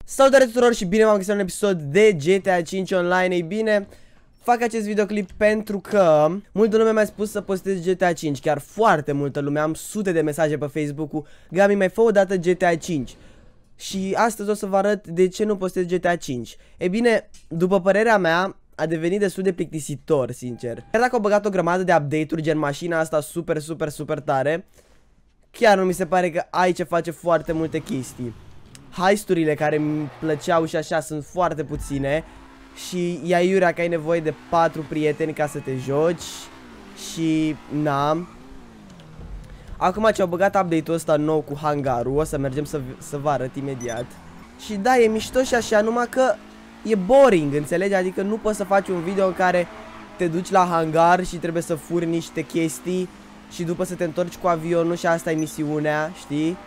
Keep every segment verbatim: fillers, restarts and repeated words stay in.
Salutare tuturor și bine v-am găsit la un episod de G T A cinci Online. Ei bine, fac acest videoclip pentru că multă lume mi-a spus să postez G T A cinci. Chiar foarte multă lume, am sute de mesaje pe Facebook-ul: Gami, mai fă o dată G T A cinci. Și astăzi o să vă arăt de ce nu postez G T A cinci. Ei bine, după părerea mea, a devenit destul de plictisitor, sincer. Chiar dacă au băgat o grămadă de update-uri, gen mașina asta super, super, super tare, chiar nu mi se pare că ai ce face foarte multe chestii. Heisturile care îmi plăceau și așa sunt foarte puține. Și e aiurea că ai nevoie de patru prieteni ca să te joci. Și na. Acum ce au băgat update-ul ăsta nou cu hangarul, o să mergem să, să vă arăt imediat. Și da, e mișto și așa, numai că e boring, înțelegi? Adică nu poți să faci un video în care te duci la hangar și trebuie să furi niște chestii și după să te întorci cu avionul și asta e misiunea, știi?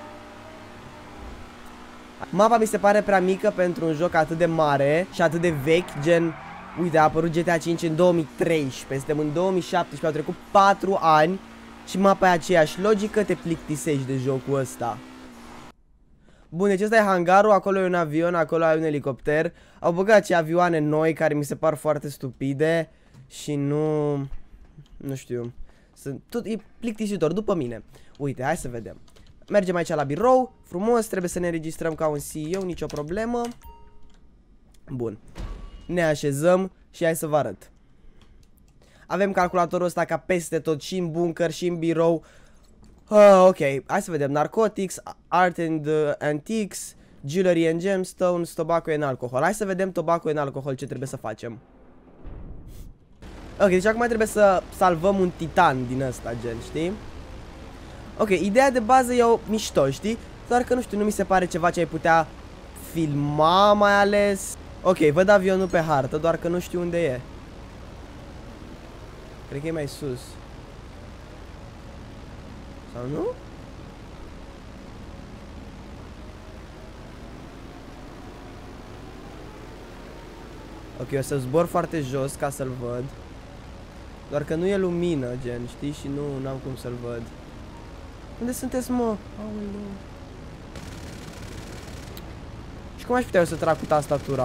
Mapa mi se pare prea mică pentru un joc atât de mare și atât de vechi, gen, uite, a apărut G T A cinci în două mii treisprezece, suntem în două mii șaptesprezece, au trecut patru ani și mapa e aceeași. Logică, te plictisești de jocul ăsta. Bun, deci ăsta e hangarul, acolo e un avion, acolo e un elicopter. Au băgat și avioane noi care mi se par foarte stupide și nu... nu știu, sunt tot, e plictisitor, după mine. Uite, hai să vedem. Mergem aici la birou, frumos, trebuie să ne înregistrăm ca un C E O, nicio problemă. Bun. Ne așezăm și hai să vă arăt. Avem calculatorul ăsta ca peste tot, și în bunker, și în birou. uh, Ok, hai să vedem. Narcotics, Art and uh, Antiques, Jewelry and Gemstones, Tobacco and Alcohol. Hai să vedem Tobacco and Alcohol ce trebuie să facem. Ok, deci acum trebuie să salvăm un titan din ăsta, gen, știi? Ok, ideea de bază e o mișto, știi? Doar că nu știu, nu mi se pare ceva ce ai putea filma mai ales. Ok, văd avionul pe hartă, doar că nu știu unde e. Cred că e mai sus. Sau nu? Ok, o să zbor foarte jos ca să-l văd. Doar că nu e lumină, gen, știi? Și nu am cum să-l văd. Unde sunteți, mă? Aoleu. Și cum aș putea eu să trag cu tastatura?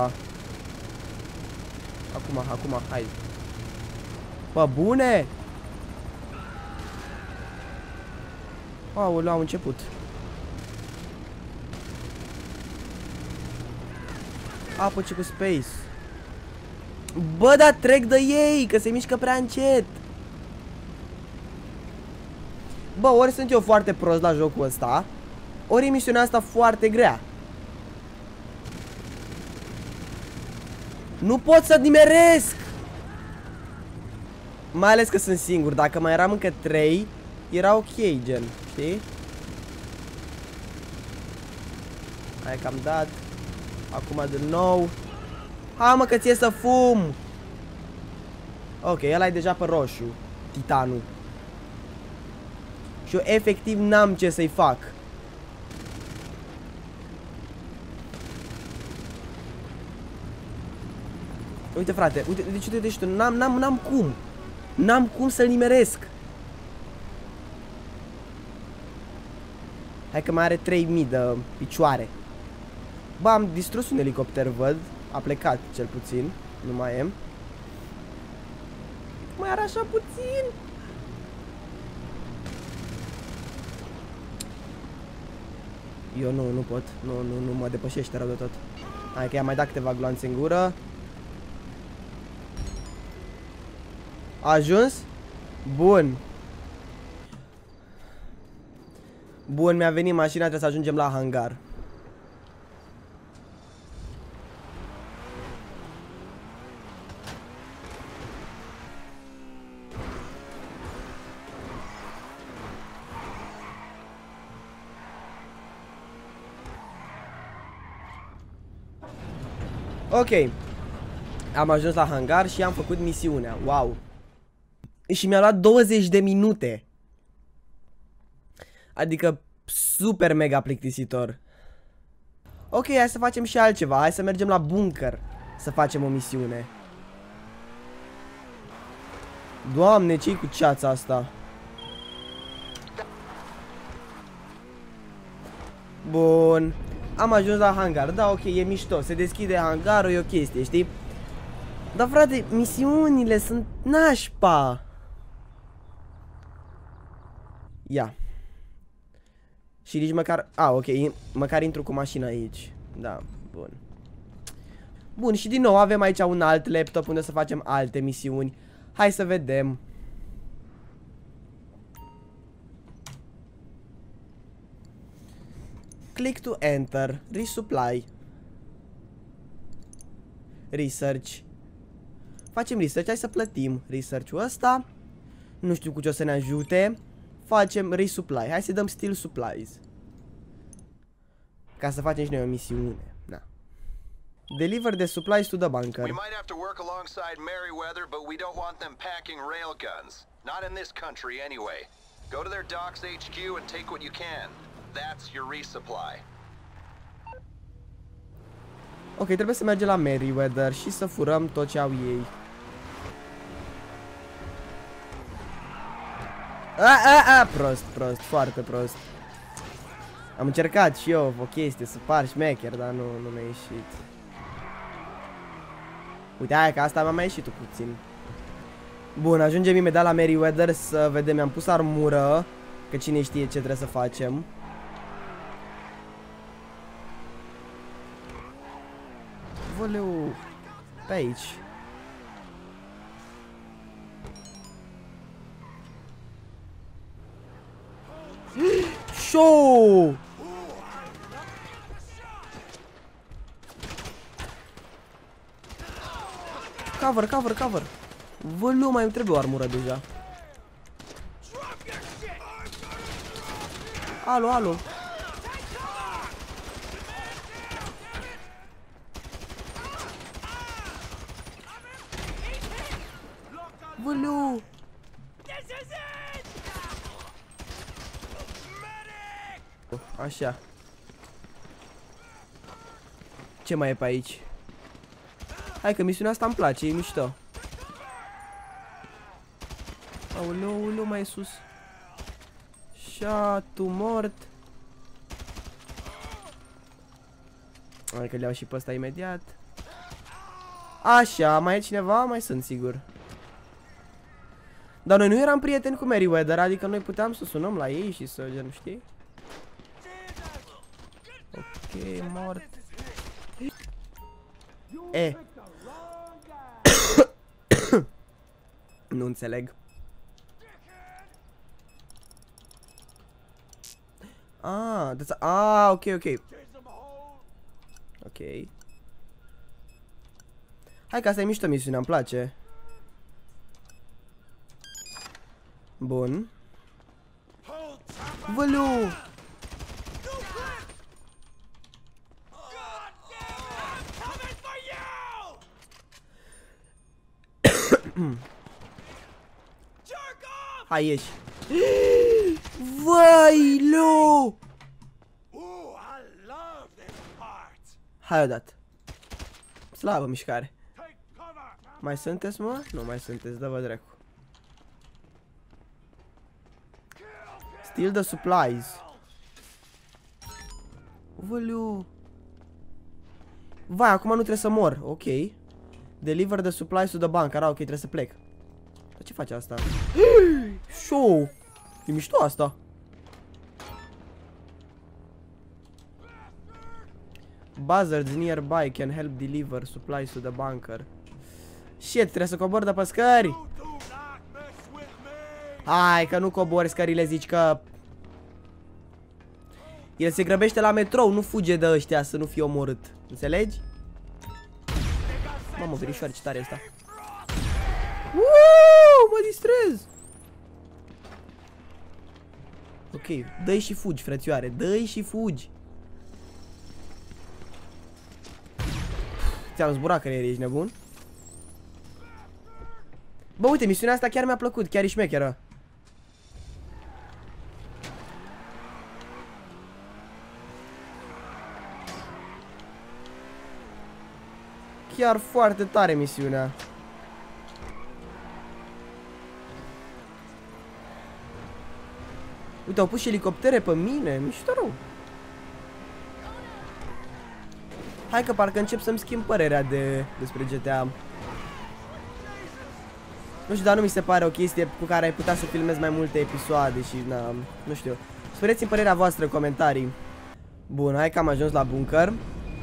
Acum, acum, hai. Bă, bune! Aoleu, am început. Apă ce cu space. Bă, dar trec de ei, că se mișcă prea încet. Bă, ori sunt eu foarte prost la jocul ăsta, ori e misiunea asta foarte grea. Nu pot să nimeresc! Mai ales că sunt singur. Dacă mai eram încă trei, era ok, gen, știi? Hai că am dat. Acum din nou. Hai, mă, că ție să fum! Ok, ăla e deja pe roșu, titanul. Și eu efectiv n-am ce să-i fac. Uite, frate, uite, deci uite, deci n-am, n-am, n-am cum. N-am cum să-l nimeresc. Hai că mai are trei mii de picioare. Bă, am distrus un elicopter, văd. A plecat, cel puțin. Nu mai e. Mai are așa puțin. Eu nu, nu pot. Nu, nu, nu mă depășește rău de tot. Hai că i-am mai dat câteva gloanțe în gură. A ajuns? Bun. Bun, mi-a venit mașina, trebuie să ajungem la hangar. Ok. Am ajuns la hangar și am făcut misiunea. Wow. Și mi-a luat douăzeci de minute. Adică super mega plictisitor. Ok, hai să facem și altceva. Hai să mergem la bunker să facem o misiune. Doamne, ce-i cu ceața asta? Bun. am ajuns la hangar. Da, ok, e mișto. Se deschide hangarul, e o chestie, știi? Dar, frate, misiunile sunt nașpa. Ia. Și nici măcar... A, ok, măcar intru cu mașina aici. Da, bun. Bun, și din nou avem aici un alt laptop unde să facem alte misiuni. Hai să vedem. Click to enter. Resupply. Research. Facem research, hai să plătim research-ul ăsta. Nu știu cu ce o să ne ajute. Facem resupply. Hai să dăm still supplies. Ca să facem și noi o misiune. Na. Deliver the supplies to the bunker. We might have to work alongside Merryweather, but we don't want them packing railguns. Not in this country anyway. Go to their docks H Q and take what you can. That's your resupply. Ok, trebuie să mergem la Merryweather și să furăm tot ce au ei. A, a, a, prost, prost, foarte prost. Am încercat și eu o chestie, să par șmecher, dar nu, nu mi-a ieșit. Uite, aia că asta mi-a mai ieșit puțin. Bun, ajungem imediat la Merryweather să vedem, mi-am pus armură, că cine știe ce trebuie să facem. Voleu, pe aici. Show! Cover, cover, cover. Voleu, mai îmi trebuie o armură deja. Alo, alo. Voleu. Așa. Ce mai e pe aici? Hai că misiunea asta îmi place, e mișto. Aoleu, aoleu, mai e sus. Șatu mort. Hai că le iau și pe ăsta imediat. Așa, mai e cineva? Mai sunt sigur. Dar noi nu eram prieteni cu Merryweather, adică noi puteam să sunăm la ei și să, nu știi? Ok, mort. E. Nu înțeleg. Ah, that's a... ah, ok, ok. Ok. Hai că asta e mișto misiunea, îmi place. Bun. Vălu! Hai, ieși. Vai, lu! Hai odată. Slabă mișcare. Mai sunteți, mă? Nu mai sunteți, dă-vă dracu. Steal the supplies. Vălu. Vai, acum nu trebuie să mor. Ok. Deliver the supplies to the bunker. Ah, ok, trebuie să plec. Dar ce face asta? Show! E mișto asta. Buzzards nearby can help deliver supplies to the bunker. Shit, trebuie să cobor de pe scări. Hai că nu cobori scările, zici că... El se grăbește la metrou, nu fuge de ăștia să nu fie omorât. Înțelegi? Mamă, verișoare, ce tare e asta. Uuuu, mă distrez. Ok, dă-i și fugi, frățioare, dă-i și fugi. Ți-am zburat creierii, ești nebun? Bă, uite, misiunea asta chiar mi-a plăcut, chiar e șmecheră. Chiar foarte tare misiunea. Uite, au pus și elicoptere pe mine, mișto rău. Hai că parcă încep să-mi schimb părerea de, despre G T A. Nu știu, dar nu mi se pare o chestie cu care ai putea să filmezi mai multe episoade și na, nu știu. Spuneți-mi părerea voastră în comentarii. Bun, hai că am ajuns la bunker.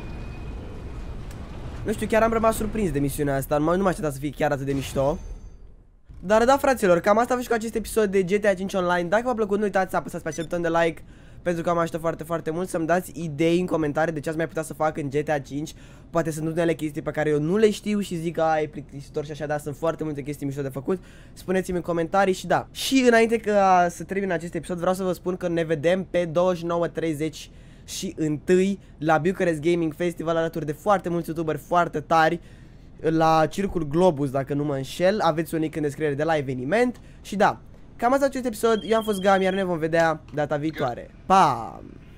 Nu știu, chiar am rămas surprins de misiunea asta. Nu m-am așteptat să fie chiar atât de mișto. Dar da, fraților, cam asta a fost cu acest episod de G T A cinci Online. Dacă v-a plăcut, nu uitați să apăsați pe acel buton de like, pentru că am ajutat foarte, foarte mult. Să-mi dați idei în comentarii de ce ați mai putea să fac în G T A cinci. Poate sunt unele chestii pe care eu nu le știu și zic că e plictisitor și așa, dar sunt foarte multe chestii mișto de făcut. Spuneți-mi în comentarii și da. Și înainte ca să termin acest episod, vreau să vă spun că ne vedem pe douăzeci și nouă treizeci și unu la Bucharest Gaming Festival, alături de foarte mulți youtuberi foarte tari, la Circul Globus, dacă nu mă înșel. Aveți un link în descriere de la eveniment. Și da, cam asta acest episod. Eu am fost Gam, iar ne vom vedea data viitoare. Pa!